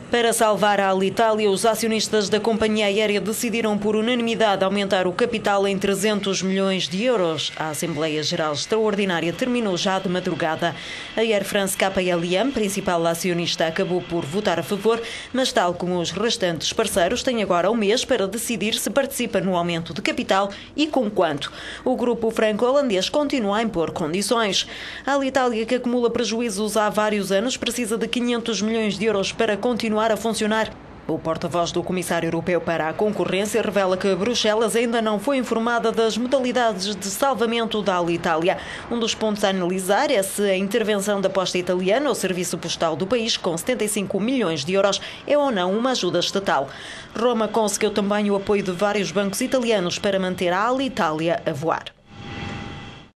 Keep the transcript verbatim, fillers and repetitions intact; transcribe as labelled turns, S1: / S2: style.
S1: Para salvar a Alitalia, os acionistas da companhia aérea decidiram por unanimidade aumentar o capital em trezentos milhões de euros. A Assembleia Geral Extraordinária terminou já de madrugada. A Air France-K L M, principal acionista, acabou por votar a favor, mas tal como os restantes parceiros, tem agora um mês para decidir se participa no aumento de capital e com quanto. O grupo franco-holandês continua a impor condições. A Alitalia, que acumula prejuízos há vários anos, precisa de quinhentos milhões de euros para continuar a funcionar. O porta-voz do Comissário Europeu para a Concorrência revela que Bruxelas ainda não foi informada das modalidades de salvamento da Alitalia. Um dos pontos a analisar é se a intervenção da Posta Italiana ao serviço postal do país, com setenta e cinco milhões de euros, é ou não uma ajuda estatal. Roma conseguiu também o apoio de vários bancos italianos para manter a Alitalia a voar.